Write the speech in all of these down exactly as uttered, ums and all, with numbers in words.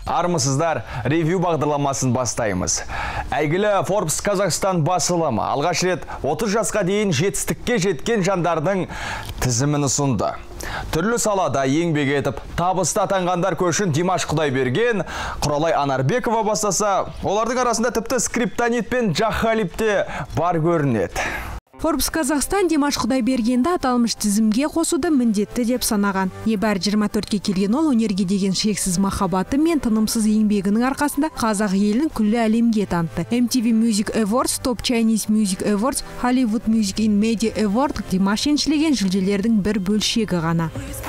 Армысыздар, ревью бағдарламасын бастаймыз. Әйгілі Forbes Қазақстан басылымы алғаш рет отыз жасқа дейін жетістікке жеткен жандардың тізімін ұсынды. Түрлі салада еңбек етіп, табысты атанғандар көшін Димаш Құдайберген, Құралай Анарбекова бастаса, олардың арасында тіпті Скриптонит пен Джахалип те бар көрінеді. Forbes Қазақстан Димаш Құдайбергенді аталмыш тізімге қосуды міндетті деп санаған. Небәрі жиырма төртке келген ол өнерге деген шексіз махаббаты мен тынымсыз еңбегінің арқасында қазақ елін күллі әлемге танытты. эм ти ви Music Awards, Top Chinese Music Awards, Hollywood Music in Media Award Димаш еншілеген жүлделердің бір бөлшегі ғана.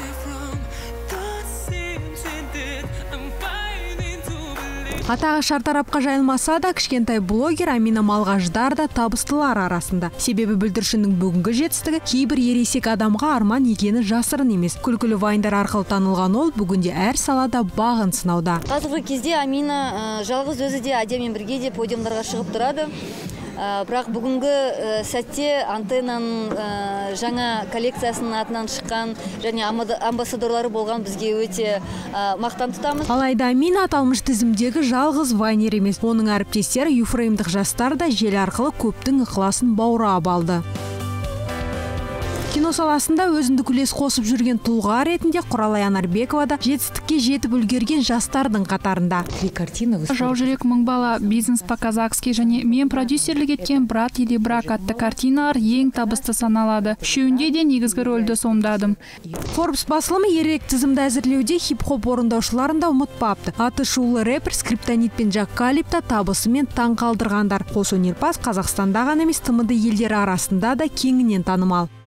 Атағы шартарапқа жайылмаса да, кішкентай блогер Амина Малғаждар да табыстылар арасында. Себебі бүлдіршіннің бүгінгі жетістігі кейбір ересек адамға арман екені жасырын емес. Күлкілі вайндар арқылы танылған ол бүгінде әр салада бағын сынауда. Қазіргі кезде Амина жалғыз өзі де Адиямен бірге де подиумдарға шығып тұрады. Бірақ бүгінгі сәтте антеннаның жаңа коллекциясының атынан шыққан және амбассадорлары болған бізге өте мақтан тұтамыз. Алайда Амина аталмыш тізімдегі жалғыз вайнер емес. Оның әріптестері юфреймдік жастар да желі арқылы көптің ықыласын баурап алды. Кино саласында өзіндік үлес қосып жүрген тұлға ретінде Құралай Анарбекова да жетістікке жетіп үлгерген жастардың қатарында. Жау жүрек мың бала, бизнес по-казахски және мен продюсерлік еткен брат или брак атты картиналар ең табысты саналады. Үшеуінде де негізгі рөлді сомдадым. Forbes басылымы ерек тізімді әзірлеуде хип-хоп орындаушыларын да ұмытпапты. Аты шулы рэпер Скриптонит пен Джахалип та табысымен таң қалдырғандар. Қос өнерпаз Қазақстанда ғана емес, тмд елдері арасында да кеңінен танымал.